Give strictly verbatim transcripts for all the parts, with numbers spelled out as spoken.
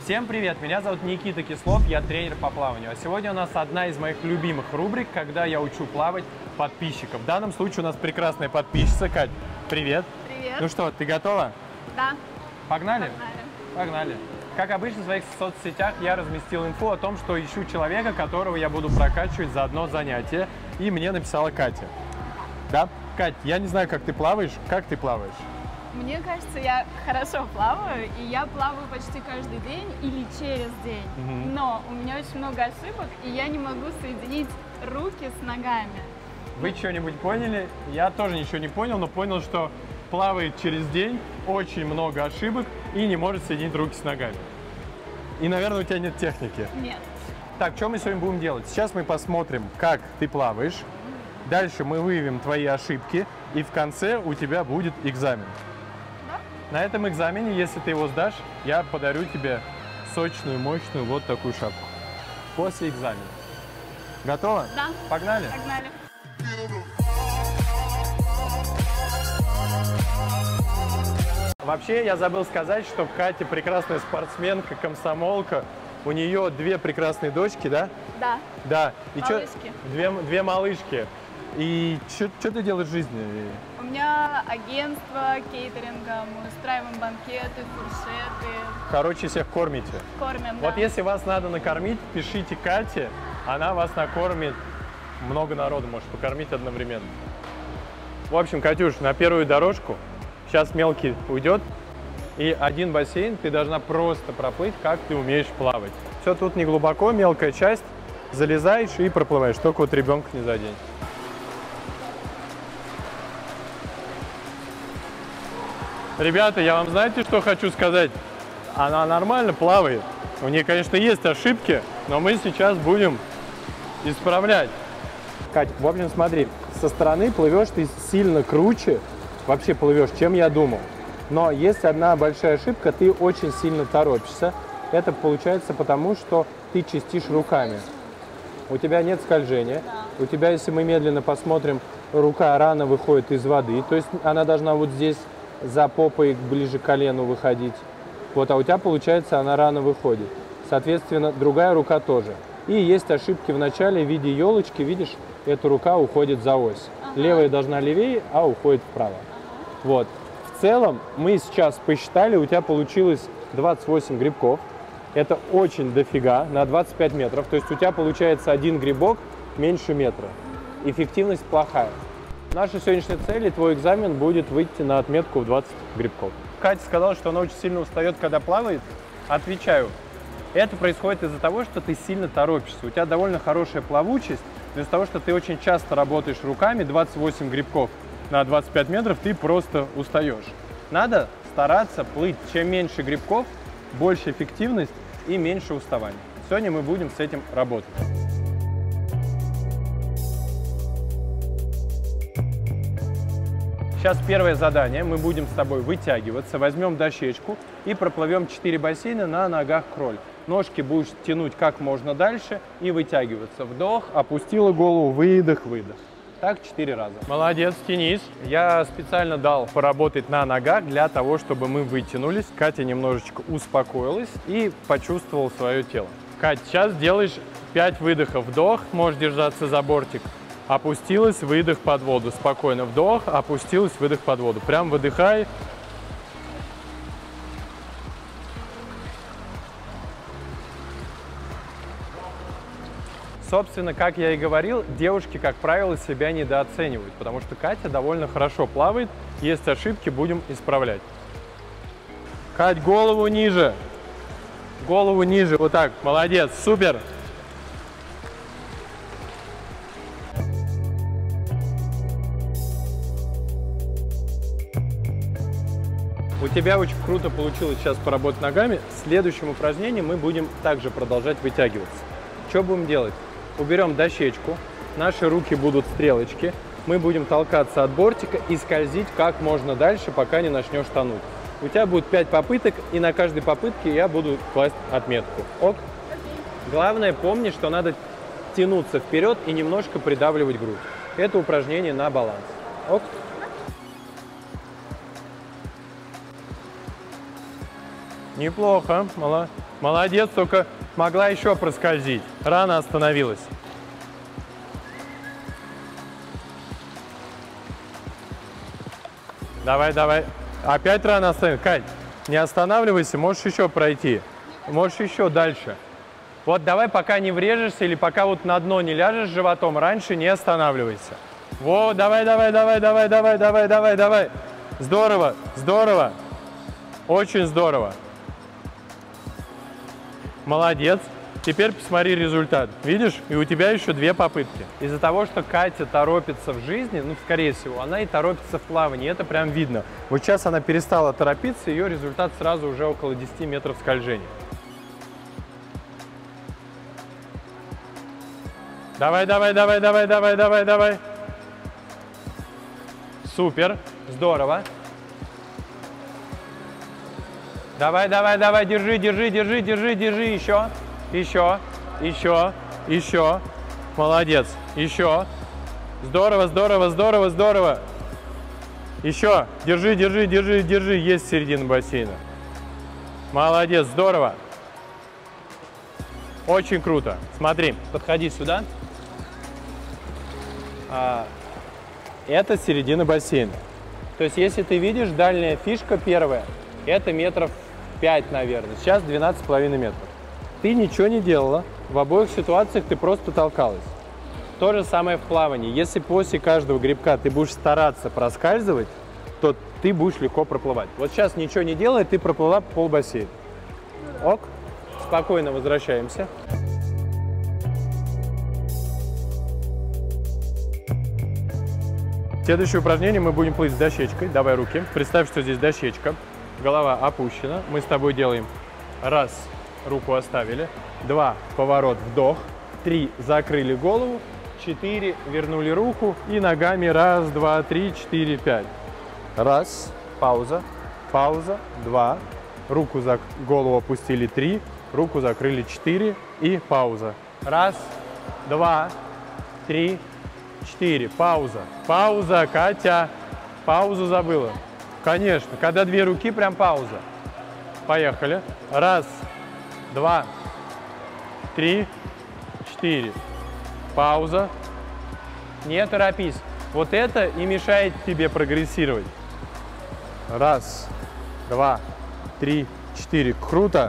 Всем привет! Меня зовут Никита Кислов, я тренер по плаванию. А сегодня у нас одна из моих любимых рубрик, когда я учу плавать подписчиков. В данном случае у нас прекрасная подписчица. Кать, привет! Привет! Ну что, ты готова? Да. Погнали? Погнали. Погнали! Как обычно в своих соцсетях я разместил инфу о том, что ищу человека, которого я буду прокачивать за одно занятие. И мне написала Катя. Да? Кать, я не знаю, как ты плаваешь. Как ты плаваешь? Мне кажется, я хорошо плаваю, и я плаваю почти каждый день или через день. Угу. Но у меня очень много ошибок, и я не могу соединить руки с ногами. Вы что-нибудь поняли? Я тоже ничего не понял, но понял, что плавает через день, очень много ошибок и не может соединить руки с ногами. И, наверное, у тебя нет техники. Нет. Так, что мы сегодня будем делать? Сейчас мы посмотрим, как ты плаваешь. Дальше мы выявим твои ошибки, и в конце у тебя будет экзамен. На этом экзамене, если ты его сдашь, я подарю тебе сочную, мощную вот такую шапку. После экзамена. Готова? Да. Погнали? Погнали. Вообще, я забыл сказать, что Катя прекрасная спортсменка, комсомолка. У нее две прекрасные дочки, да? Да. Да. И малышки. Чё, две, две малышки. И что ты делаешь в жизни? У меня агентство кейтеринга, мы устраиваем банкеты, фуршеты. Короче, всех кормите. Кормим, Вот да. если вас надо накормить, пишите Кате, она вас накормит. Много народу может покормить одновременно. В общем, Катюш, на первую дорожку. Сейчас мелкий уйдет. И один бассейн ты должна просто проплыть, как ты умеешь плавать. Все тут не глубоко, мелкая часть. Залезаешь и проплываешь. Только вот ребенка не задень. Ребята, я вам знаете, что хочу сказать? Она нормально плавает. У нее, конечно, есть ошибки, но мы сейчас будем исправлять. Кать, в общем, смотри, со стороны плывешь ты сильно круче, вообще плывешь, чем я думал. Но есть одна большая ошибка, ты очень сильно торопишься. Это получается потому, что ты чистишь руками. У тебя нет скольжения. У тебя, если мы медленно посмотрим, рука рано выходит из воды. То есть она должна вот здесь за попой ближе к колену выходить. Вот, а у тебя, получается, она рано выходит. Соответственно, другая рука тоже. И есть ошибки в начале в виде елочки. Видишь, эта рука уходит за ось. Ага. Левая должна левее, а уходит вправо. Ага. Вот. В целом, мы сейчас посчитали, у тебя получилось двадцать восемь грибков. Это очень дофига, на двадцать пять метров. То есть у тебя получается один грибок меньше метра. Эффективность плохая. Наша сегодняшняя цель и твой экзамен будет выйти на отметку в двадцать грибков. Катя сказала, что она очень сильно устает, когда плавает. Отвечаю. Это происходит из-за того, что ты сильно торопишься. У тебя довольно хорошая плавучесть. Из-за того, что ты очень часто работаешь руками, двадцать восемь грибков на двадцать пять метров, ты просто устаешь. Надо стараться плыть. Чем меньше грибков, больше эффективность и меньше уставания. Сегодня мы будем с этим работать. Сейчас первое задание. Мы будем с тобой вытягиваться, возьмем дощечку и проплывем четыре бассейна на ногах кроль. Ножки будешь тянуть как можно дальше и вытягиваться. Вдох, опустила голову, выдох, выдох. Так четыре раза. Молодец, тянись. Я специально дал поработать на ногах для того, чтобы мы вытянулись. Катя немножечко успокоилась и почувствовала свое тело. Катя, сейчас делаешь пять выдохов. Вдох, можешь держаться за бортик. Опустилась, выдох под воду. Спокойно. Вдох, опустилась, выдох под воду. Прям выдыхай. Собственно, как я и говорил, девушки, как правило, себя недооценивают, потому что Катя довольно хорошо плавает. Есть ошибки, будем исправлять. Кать, голову ниже. Голову ниже. Вот так. Молодец. Супер. У тебя очень круто получилось сейчас поработать ногами. В следующем упражнении мы будем также продолжать вытягиваться. Что будем делать? Уберем дощечку, наши руки будут стрелочки, мы будем толкаться от бортика и скользить как можно дальше, пока не начнешь тонуть. У тебя будет пять попыток, и на каждой попытке я буду класть отметку. Ок? Главное, помни, что надо тянуться вперед и немножко придавливать грудь. Это упражнение на баланс. Ок? Неплохо. Молодец, только могла еще проскользить. Рано остановилась. Давай, давай. Опять рано остановилась. Кать, не останавливайся, можешь еще пройти. Можешь еще дальше. Вот давай, пока не врежешься или пока вот на дно не ляжешь животом, раньше не останавливайся. Вот, давай, давай, давай, давай, давай, давай, давай, давай. Здорово, здорово. Очень здорово. Молодец. Теперь посмотри результат. Видишь? И у тебя еще две попытки. Из-за того, что Катя торопится в жизни, ну, скорее всего, она и торопится в плавании. Это прям видно. Вот сейчас она перестала торопиться, ее результат сразу уже около десяти метров скольжения. Давай, давай, давай, давай, давай, давай, давай. Супер. Здорово. Давай, давай, давай, держи, держи, держи, держи, держи. Еще, еще, еще, еще. Молодец. Еще. Здорово, здорово, здорово, здорово. Еще. Держи, держи, держи, держи. Есть середина бассейна. Молодец, здорово. Очень круто. Смотри, подходи сюда. А, это середина бассейна. То есть, если ты видишь, дальняя фишка первая, это метров пять, наверное. Сейчас двенадцать с половиной метров. Ты ничего не делала. В обоих ситуациях ты просто толкалась. То же самое в плавании. Если после каждого грибка ты будешь стараться проскальзывать, то ты будешь легко проплывать. Вот сейчас ничего не делая, ты проплыла полбассейна. Ок. Спокойно возвращаемся. Следующее упражнение мы будем плыть с дощечкой. Давай руки. Представь, что здесь дощечка. Голова опущена. Мы с тобой делаем раз, руку оставили. Два, поворот, вдох. Три, закрыли голову. Четыре, вернули руку. И ногами раз, два, три, четыре, пять. Раз, пауза, пауза, два. Руку за голову опустили, три. Руку закрыли, четыре. И пауза. Раз, два, три, четыре. Пауза. Пауза, Катя. Паузу забыла. Конечно. Когда две руки, прям пауза. Поехали. Раз, два, три, четыре. Пауза. Не торопись. Вот это и мешает тебе прогрессировать. Раз, два, три, четыре. Круто.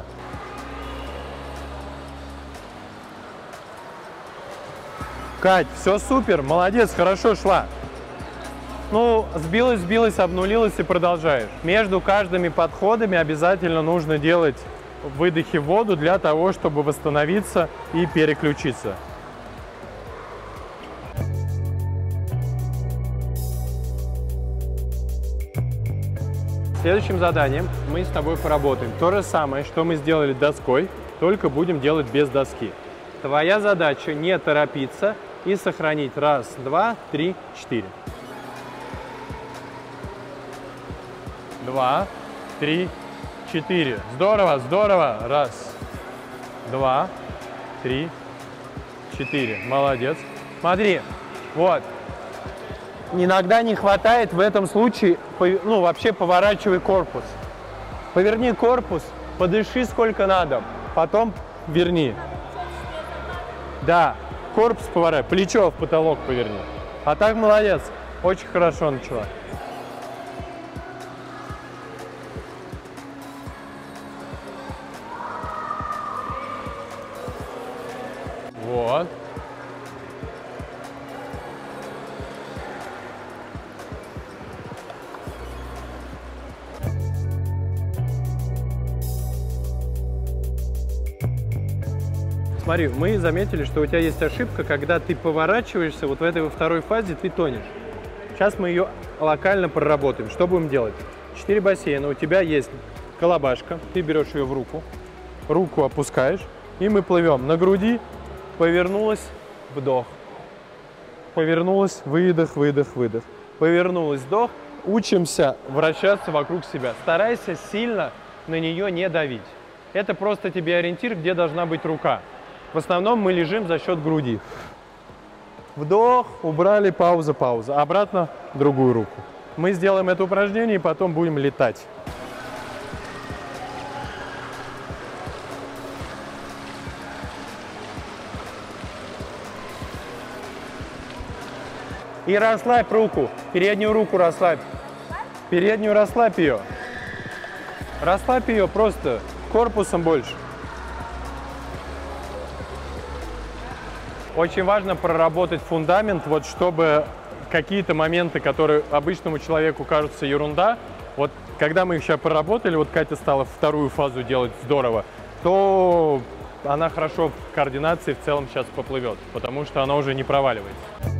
Кать, все супер, молодец, хорошо шла. Ну, сбилась, сбилась, обнулилась и продолжаешь. Между каждыми подходами обязательно нужно делать выдохи в воду для того, чтобы восстановиться и переключиться. Следующим заданием мы с тобой поработаем то же самое, что мы сделали доской, только будем делать без доски. Твоя задача не торопиться и сохранить раз, два, три, четыре. Два, три, четыре. Здорово, здорово. Раз, два, три, четыре. Молодец. Смотри, вот. Иногда не хватает в этом случае, ну, вообще поворачивай корпус. Поверни корпус, подыши сколько надо, потом верни. Да, корпус поворачивай, плечо в потолок поверни. А так молодец, очень хорошо начала. Вот. Смотри, мы заметили, что у тебя есть ошибка, когда ты поворачиваешься, вот в этой во второй фазе ты тонешь. Сейчас мы ее локально проработаем. Что будем делать? Четыре бассейна, у тебя есть колобашка, ты берешь ее в руку, руку опускаешь, и мы плывем на груди, повернулась, вдох, повернулась, выдох, выдох, выдох, повернулась, вдох. Учимся вращаться вокруг себя. Старайся сильно на нее не давить. Это просто тебе ориентир, где должна быть рука. В основном мы лежим за счет груди. Вдох, убрали, пауза, пауза. Обратно другую руку. Мы сделаем это упражнение и потом будем летать. И расслабь руку. Переднюю руку расслабь. Переднюю расслабь ее. Расслабь ее просто корпусом больше. Очень важно проработать фундамент, вот чтобы какие-то моменты, которые обычному человеку кажутся ерунда, вот когда мы их сейчас проработали, вот Катя стала вторую фазу делать здорово, то она хорошо в координации в целом сейчас поплывет, потому что она уже не проваливается.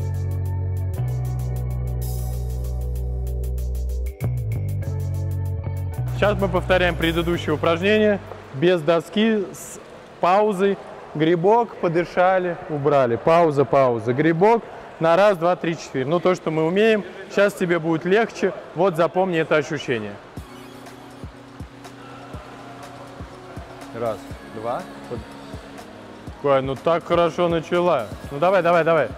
Сейчас мы повторяем предыдущее упражнение без доски, с паузой. Грибок, подышали, убрали. Пауза, пауза. Грибок на раз, два, три, четыре. Ну, то, что мы умеем. Сейчас тебе будет легче. Вот запомни это ощущение. Раз, два. Ой, ну так хорошо начала. Ну, давай, давай, давай.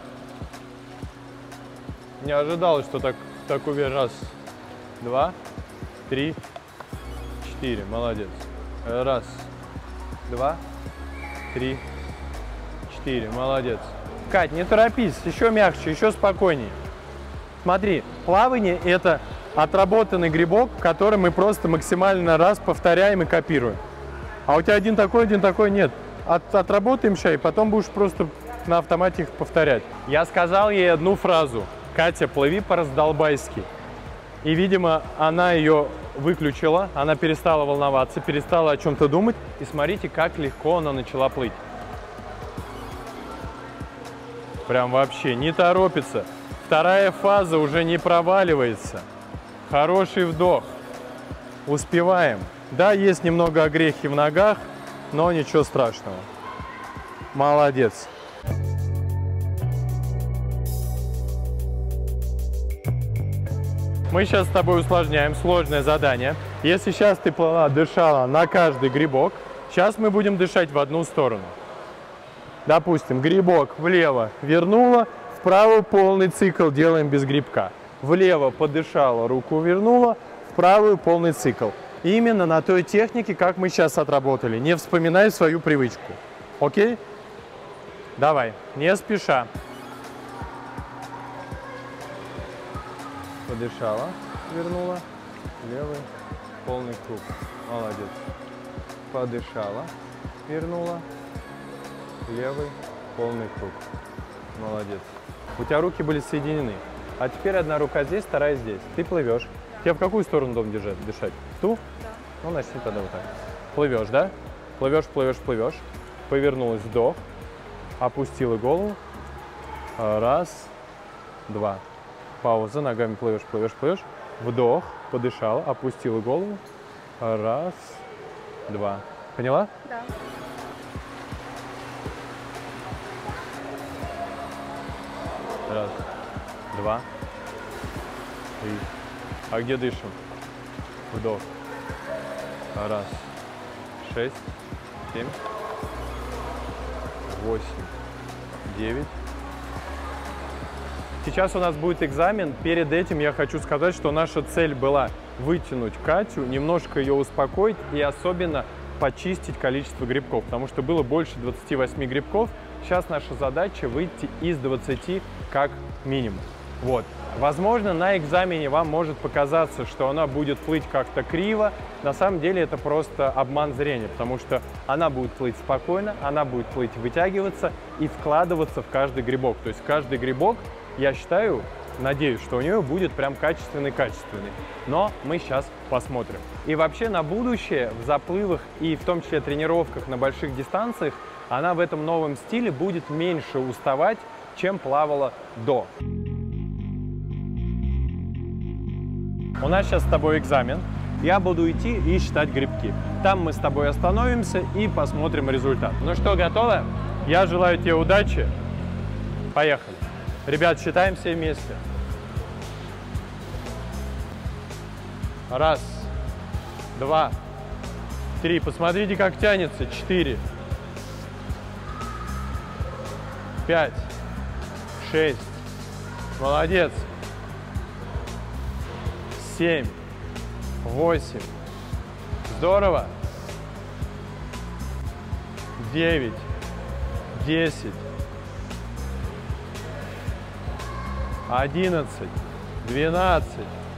Не ожидалось, что так, так уверен. Раз, два, три, четыре. Молодец. Раз, два, три, четыре. Молодец. Кать, не торопись, еще мягче, еще спокойнее. Смотри, плавание – это отработанный грибок, который мы просто максимально раз повторяем и копируем. А у тебя один такой, один такой нет. От, отработаем сейчас, и потом будешь просто на автомате их повторять. Я сказал ей одну фразу. Катя, плыви по-раздолбайски. И, видимо, она ее выключила, она перестала волноваться, перестала о чем-то думать. И смотрите, как легко она начала плыть. Прям вообще не торопится. Вторая фаза уже не проваливается. Хороший вдох. Успеваем. Да, есть немного огрехи в ногах, но ничего страшного. Молодец. Мы сейчас с тобой усложняем сложное задание. Если сейчас ты плыла, дышала на каждый грибок, сейчас мы будем дышать в одну сторону. Допустим, грибок влево вернула, вправо полный цикл делаем без грибка. Влево подышала, руку вернула, в правую полный цикл. Именно на той технике, как мы сейчас отработали. Не вспоминай свою привычку. Окей? Давай, не спеша. Подышала, вернула, левый, полный круг. Молодец. Подышала, вернула, левый, полный круг. Молодец. У тебя руки были соединены. А теперь одна рука здесь, вторая здесь. Ты плывешь. Тебе в какую сторону дом держать, дышать? В ту? Да. Ну, начни тогда вот так. Плывешь, да? Плывешь, плывешь, плывешь. Повернулась, вдох. Опустила голову. Раз, два. Пауза, ногами плывешь, плывешь, плывешь. Вдох, подышал, опустила голову. Раз, два. Поняла? Да. Раз, два, три. А где дышим? Вдох. Раз, шесть, семь, восемь, девять. Сейчас у нас будет экзамен. Перед этим я хочу сказать, что наша цель была вытянуть Катю, немножко ее успокоить и особенно почистить количество грибков, потому что было больше двадцати восьми грибков. Сейчас наша задача выйти из двадцати как минимум. Вот. Возможно, на экзамене вам может показаться, что она будет плыть как-то криво. На самом деле это просто обман зрения, потому что она будет плыть спокойно, она будет плыть, вытягиваться и вкладываться в каждый грибок. То есть каждый грибок, я считаю, надеюсь, что у нее будет прям качественный-качественный. Но мы сейчас посмотрим. И вообще на будущее в заплывах и в том числе тренировках на больших дистанциях она в этом новом стиле будет меньше уставать, чем плавала до. У нас сейчас с тобой экзамен. Я буду идти и считать грибки. Там мы с тобой остановимся и посмотрим результат. Ну что, готово? Я желаю тебе удачи. Поехали. Ребят, считаем все вместе. Раз, два, три. Посмотрите, как тянется. Четыре, пять, шесть. Молодец. Семь, восемь. Здорово. Девять, десять, одиннадцать, двенадцать,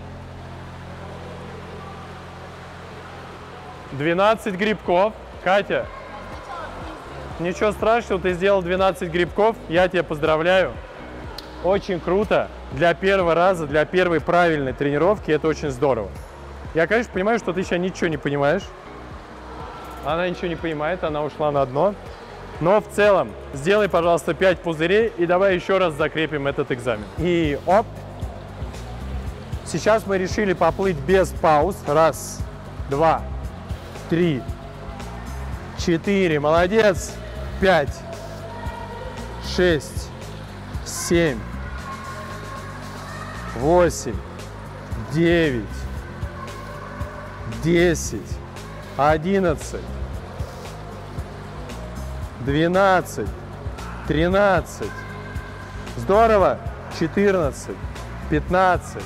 двенадцать грибков. Катя, ничего страшного, ты сделал двенадцать грибков, я тебя поздравляю. Очень круто. Для первого раза, для первой правильной тренировки это очень здорово. Я, конечно, понимаю, что ты сейчас ничего не понимаешь. Она ничего не понимает, она ушла на дно. Но в целом, сделай, пожалуйста, пять пузырей и давай еще раз закрепим этот экзамен. И оп. Сейчас мы решили поплыть без пауз. Раз, два, три, четыре. Молодец. Пять, шесть, семь, восемь, девять, десять, одиннадцать, двенадцать, тринадцать. Здорово. четырнадцать, пятнадцать,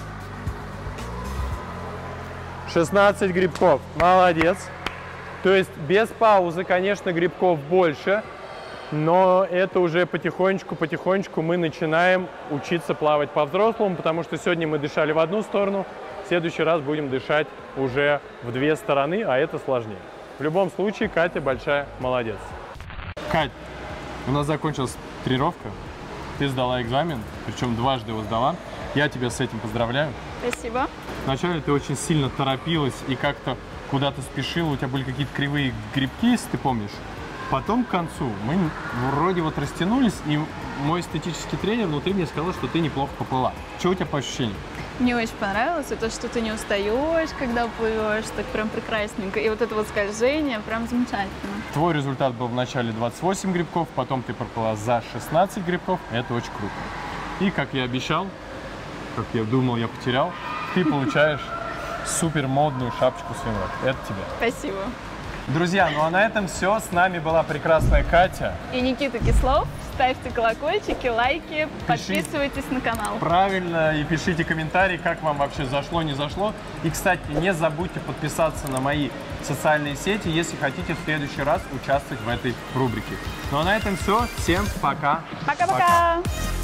шестнадцать грибков. Молодец. То есть без паузы, конечно, грибков больше, но это уже потихонечку-потихонечку мы начинаем учиться плавать по-взрослому, потому что сегодня мы дышали в одну сторону, в следующий раз будем дышать уже в две стороны, а это сложнее. В любом случае, Катя большая молодец. Кать, у нас закончилась тренировка, ты сдала экзамен, причем дважды его сдала. Я тебя с этим поздравляю. Спасибо. Вначале ты очень сильно торопилась и как-то куда-то спешила, у тебя были какие-то кривые грибки, если ты помнишь. Потом к концу мы вроде вот растянулись, и мой эстетический тренер внутри мне сказал, что ты неплохо поплыла. Что у тебя по ощущениям? Мне очень понравилось то, что ты не устаешь, когда плывешь, так прям прекрасненько. И вот это вот скольжение прям замечательно. Твой результат был в начале двадцать восемь грибков, потом ты проплыла за шестнадцать грибков. Это очень круто. И, как я обещал, как я думал, я потерял, ты получаешь супер модную шапочку свинок. Это тебе. Спасибо. Друзья, ну а на этом все. С нами была прекрасная Катя. И Никита Кислов. Ставьте колокольчики, лайки, Пиши... подписывайтесь на канал. Правильно, и пишите комментарии, как вам вообще зашло, не зашло. И, кстати, не забудьте подписаться на мои социальные сети, если хотите в следующий раз участвовать в этой рубрике. Ну а на этом все. Всем пока. Пока-пока.